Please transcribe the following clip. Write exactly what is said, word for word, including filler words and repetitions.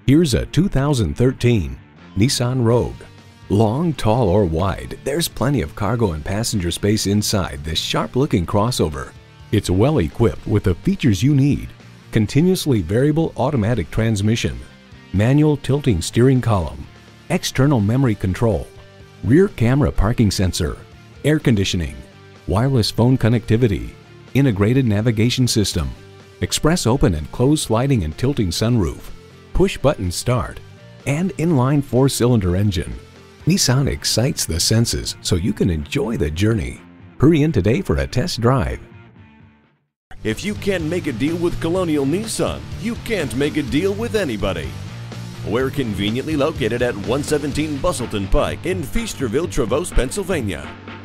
Here's a two thousand thirteen Nissan Rogue. Long, tall, or wide, there's plenty of cargo and passenger space inside this sharp-looking crossover. It's well equipped with the features you need: continuously variable automatic transmission, manual tilting steering column, external memory control, rear camera parking sensor, air conditioning, wireless phone connectivity, integrated navigation system, express open and closed sliding and tilting sunroof, push-button start, and inline four-cylinder engine. Nissan excites the senses so you can enjoy the journey. Hurry in today for a test drive. If you can't make a deal with Colonial Nissan, you can't make a deal with anybody. We're conveniently located at one seventeen Bustleton Pike in Feasterville, Traverse, Pennsylvania.